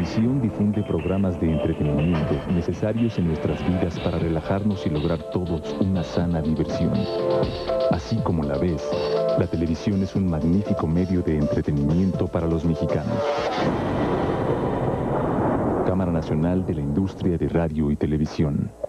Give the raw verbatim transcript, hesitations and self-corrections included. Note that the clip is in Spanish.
televisión difunde programas de entretenimiento necesarios en nuestras vidas para relajarnos y lograr todos una sana diversión. Así como la ves, la televisión es un magnífico medio de entretenimiento para los mexicanos. Cámara Nacional de la Industria de Radio y Televisión.